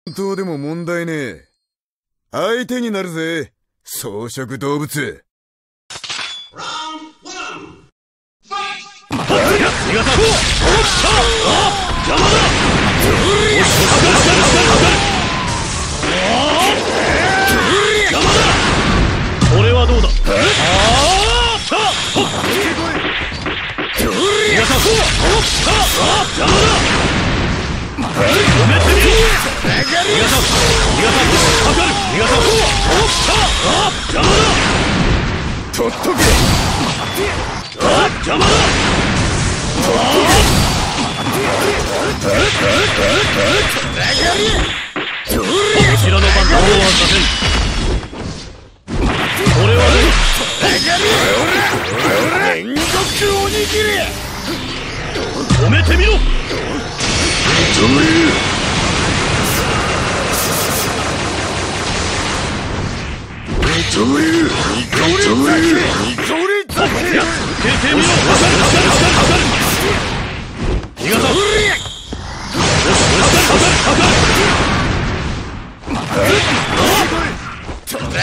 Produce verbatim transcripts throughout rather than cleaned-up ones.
どうでも問題ねえ。相手になるぜ、草食動物。 これはどうだ。 とっとけ。 邪魔だ。こちらの番号はさせん。これはどうだ。 煉獄おにぎり。 止めてみろ。 止める。止める。止める。受けてみろ。逃がさん。 トラガリ。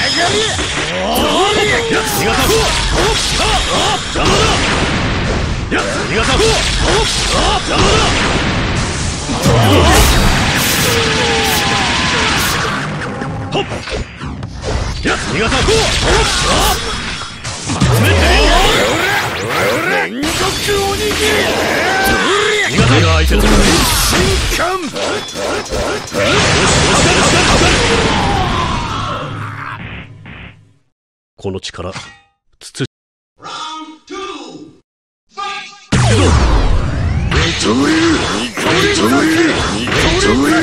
この力、つつ。 止める。止める。止める。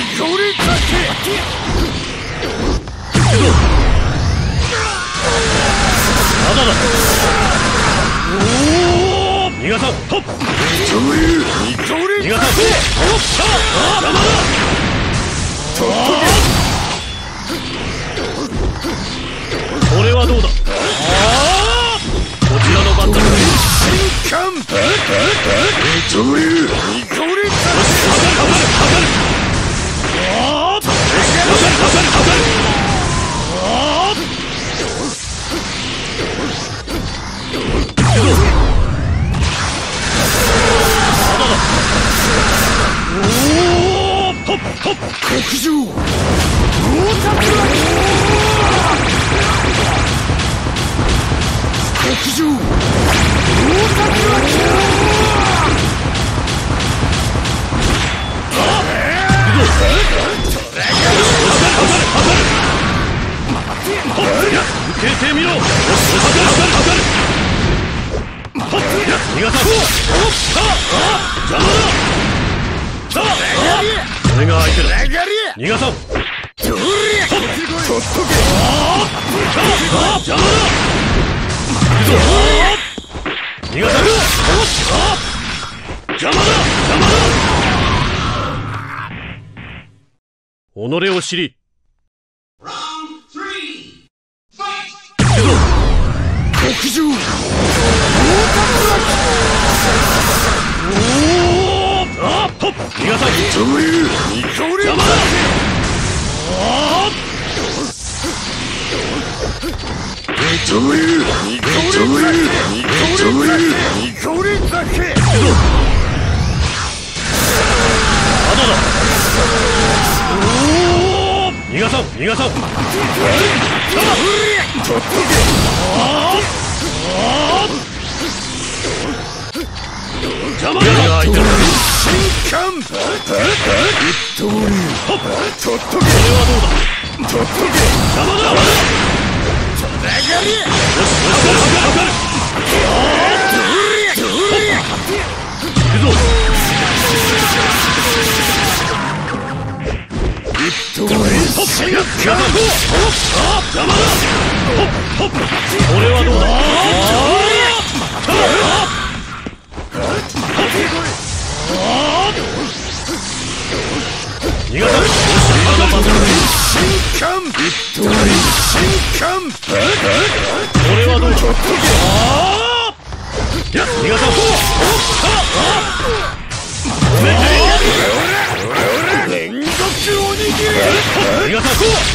まだだ。おお、逃がさん。止める。 逃がさん。邪魔だ。これはどうだ。こちらの番だ。 止める。極上。極上。 受けてみろ。逃がさん。邪魔だ。俺が相手だ。逃がさん。 とっとけ。 邪魔だ。逃がさん。邪魔だ。邪魔だ。己を知り。 極上。 逃がさん。 止める。 邪魔だ。 止める。止める。止める。 まだだ。逃がさん。逃がさん。邪魔だ。 とっとけ。 これはどうだ。 とっとけ。 邪魔だ。 トラガリ。 行くぞ。これはどうだ。逃がさん。これはどうだ。逃がさん。 煉獄おにぎり。 りがとう。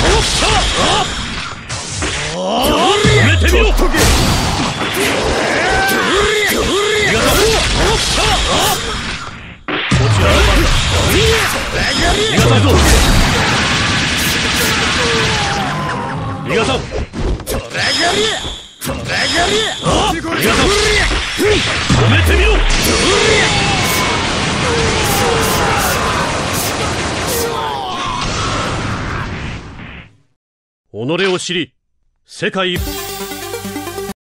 止めてみろ。こちらの番だ。逃がさんぞ。逃がさん。逃がさん。止めてみろ。己を知り、世界